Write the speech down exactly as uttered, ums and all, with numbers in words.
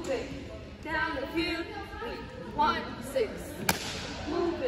Move it. Down the field. Three, one, six. Move it.